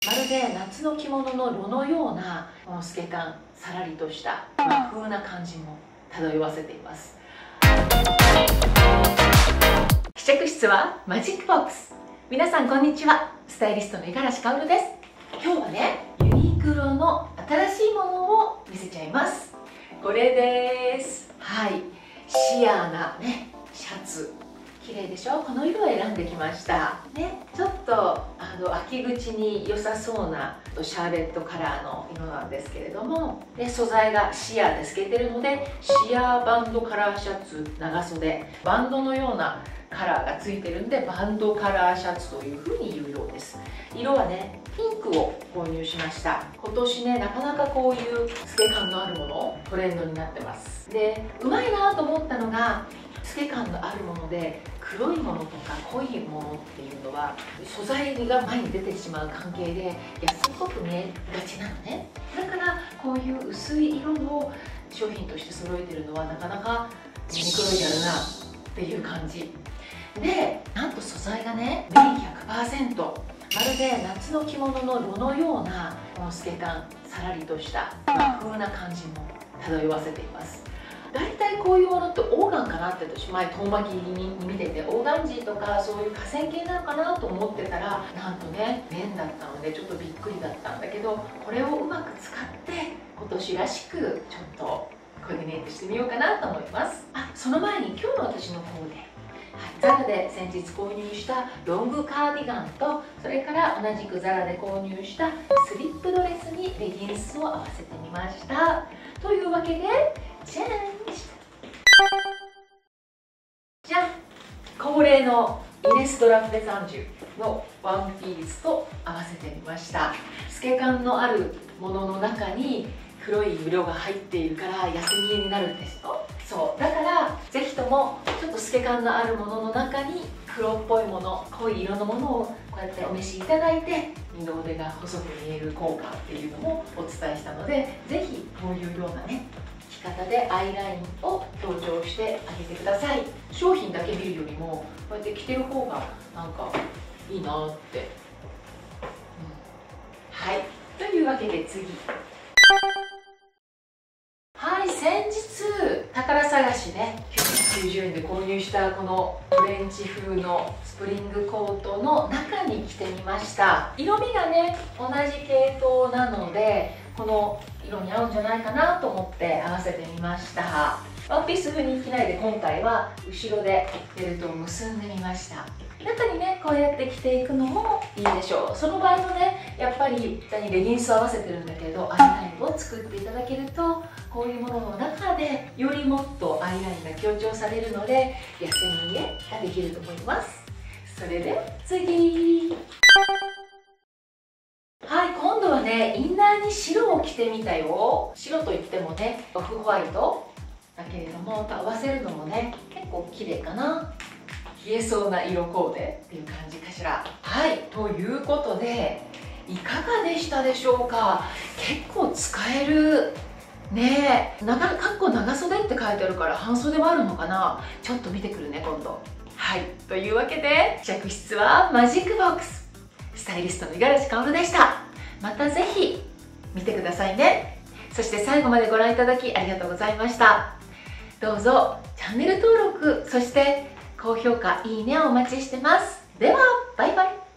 まるで夏の着物の炉のようなこの透け感、さらりとした和風な感じも漂わせています。試着室はマジックボックス。皆さんこんにちは、スタイリストの五十嵐薫です。今日はね、ユニクロの新しいものを見せちゃいます。これです。はい、シアーなねシャツ、綺麗でしょ。この色を選んできましたね。ちょっと秋口に良さそうなシャーベットカラーの色なんですけれども、で素材がシアーで透けてるので、シアーバンドカラーシャツ、長袖バンドのようなカラーがついてるんで、バンドカラーシャツというふうに言うようです。色はね、ピンクを購入しました。今年ね、なかなかこういう透け感のあるものトレンドになってます。で、うまいなと思ったのが、透け感のあるもので黒いものとか濃いものっていうのは素材が前に出てしまう関係で安っぽく見えがちなのね。だからこういう薄い色の商品として揃えてるのはなかなかユニクロになるなっていう感じで、なんと素材がね綿 100%、 まるで夏の着物の炉のようなこの透け感、さらりとした和風な感じも漂わせています。大体こういうものってオーガンかなって、私前遠巻きに見ててオーガンジーとかそういう河川系なのかなと思ってたら、なんとね綿だったのでちょっとびっくりだったんだけど、これをうまく使って今年らしくちょっとコーディネートしてみようかなと思います。その前に今日の私の方でザラで先日購入したロングカーディガンと、それから同じくザラで購入したスリップドレスにレギンスを合わせてみました。というわけでじゃんじゃん、恒例のイネストラ・フェザンジュのワンピースと合わせてみました。透け感のあるものの中に黒い色が入っているから安見えになるんですよ。そうだからぜひともちょっと透け感のあるものの中に黒っぽいもの、濃い色のものをこうやってお召しいただいて、二の腕が細く見える効果っていうのもお伝えしたので、ぜひこういうようなね着方でアイラインを強調してあげてください。商品だけ見るよりもこうやって着てる方がなんかいいなって、はい、というわけで次、はい、先日宝探しね990円で購入したこのフレンチ風のスプリングコートの中に着てみました。色味がね同じ系統なのでこの色に合うんじゃないかなと思って合わせてみました。ワンピース風に着ないで今回は後ろでベルトを結んでみました。中にねこうやって着ていくのもいいでしょう。その場合もねやっぱり下にレギンスを合わせてるんだけどアイラインを作っていただけると、こういうものの中でよりもっとアイラインが強調されるので痩せ見えができると思います。それで次、はい、今度はねインナーに白を着てみたよ。白といってもねオフホワイトだけれども合わせるのもね結構綺麗かな。冷えそうな色コーデっていう感じかしら。はい、ということでいかがでしたでしょうか。結構使えるね。かっこ長袖って書いてあるから半袖もあるのかな。ちょっと見てくるね今度。はい、というわけで試着室はマジックボックス、スタイリストの五十嵐薫でした。またぜひ見てくださいね。そして最後までご覧いただきありがとうございました。どうぞチャンネル登録、そして高評価、いいねをお待ちしてます。ではバイバイ。